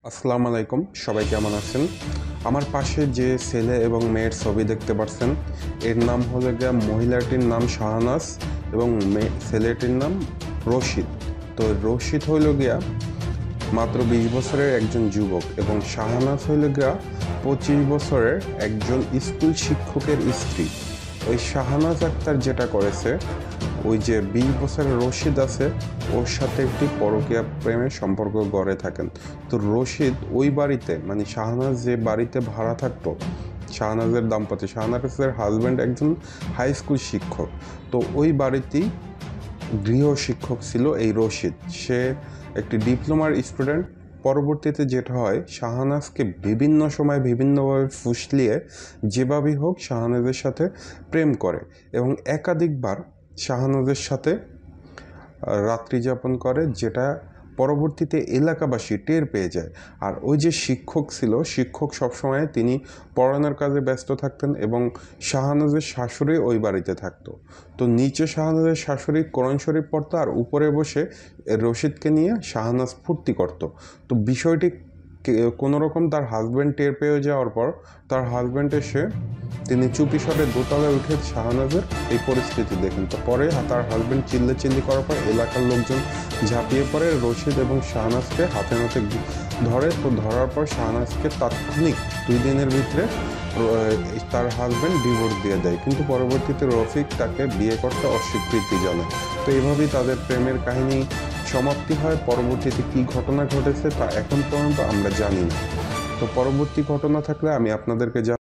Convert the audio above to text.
আসসালামু আলাইকুম, সবাই কেমন আছেন? আমার পাশে যে ছেলে এবং মেয়ের ছবি দেখতে পাচ্ছেন, এর নাম হলো গিয়া, মহিলাটির নাম শাহনাজ এবং ছেলেটির নাম রশিদ। তো রশিদ হইল গিয়া মাত্র 20 বছরের একজন যুবক এবং শাহনাজ হইল গিয়া 25 বছরের একজন স্কুল শিক্ষকের স্ত্রী। ওই শাহনাজ আক্তার যেটা করেছে, ওই যে 20 বছরের রশিদ আছে, ওর সাথে একটি পরকীয়া প্রেমের সম্পর্ক গড়ে থাকেন। তো রশিদ ওই বাড়িতে, মানে শাহনাজ যে বাড়িতে ভাড়া থাকতো, শাহনাজের দাম্পত্য, শাহনাজের হাজব্যান্ড একজন হাই স্কুল শিক্ষক। তো ওই বাড়িতেই গৃহ শিক্ষক ছিল এই রশিদ। সে একটি ডিপ্লোমার স্টুডেন্ট। পরবর্তীতে যেটা হয়, শাহনাজকে বিভিন্ন সময় বিভিন্নভাবে ফুসলিয়ে যেভাবেই হোক শাহনাজের সাথে প্রেম করে এবং একাধিকবার শাহনাজের সাথে রাত্রি যাপন করে, যেটা পরবর্তীতে এলাকাবাসী টের পেয়ে যায়। আর ওই যে শিক্ষক ছিল, শিক্ষক সবসময় তিনি পড়ানোর কাজে ব্যস্ত থাকতেন এবং শাহনাজের শাশুড়ি ওই বাড়িতে থাকতো। তো নিচে শাহনাজের শাশুড়ি কোরআন শরীফ পড়তো আর উপরে বসে রশিদকে নিয়ে শাহনাজ ফুর্তি করত। তো বিষয়টি কোনো রকম তার হাজব্যান্ড টের পেয়ে যাওয়ার পর তার হাজব্যান্ড এসে তিনি চুপিসারে দোতলায় উঠে শাহনাজের এই পরিস্থিতি দেখেন। তো পরে তার হাজব্যান্ড চিল্লি করার পর এলাকার লোকজন ঝাঁপিয়ে পড়ে রশিদ এবং শাহনাজকে হাতে নাতে ধরে। তো ধরার পর শাহনাজকে তাৎক্ষণিক 2 দিনের ভিতরে তার হাজব্যান্ড ডিভোর্স দিয়ে দেয়, কিন্তু পরবর্তীতে রফিক তাকে বিয়ে করতে অস্বীকৃতি জানায়। তো এইভাবেই তাদের প্রেমের কাহিনী সমাপ্তি হয়। পরবর্তীতে কী ঘটনা ঘটেছে তা এখন পর্যন্ত আমরা জানি না। তো পরবর্তী ঘটনা থাকলে আমি আপনাদেরকে